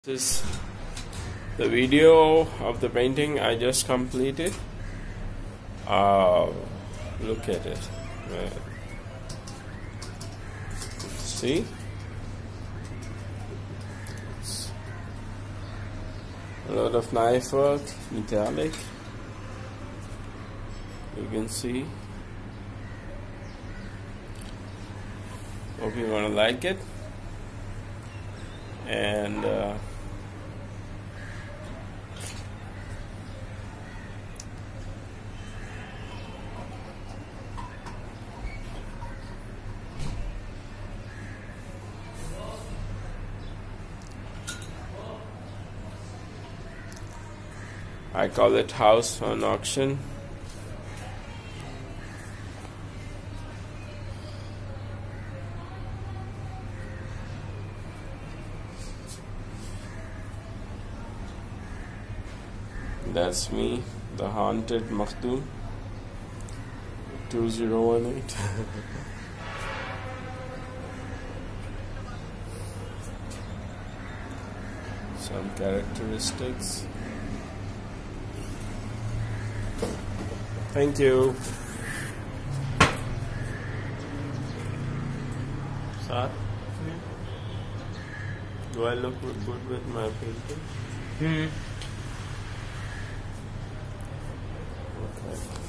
This is the video of the painting I just completed. Look at it. See? It's a lot of knife work, metallic. You can see. Hope you wanna like it. And I call it House on Auction. That's me, the haunted Makhdoom 2018. Some characteristics. Thank you. Sir, do I look good with my painting? Okay.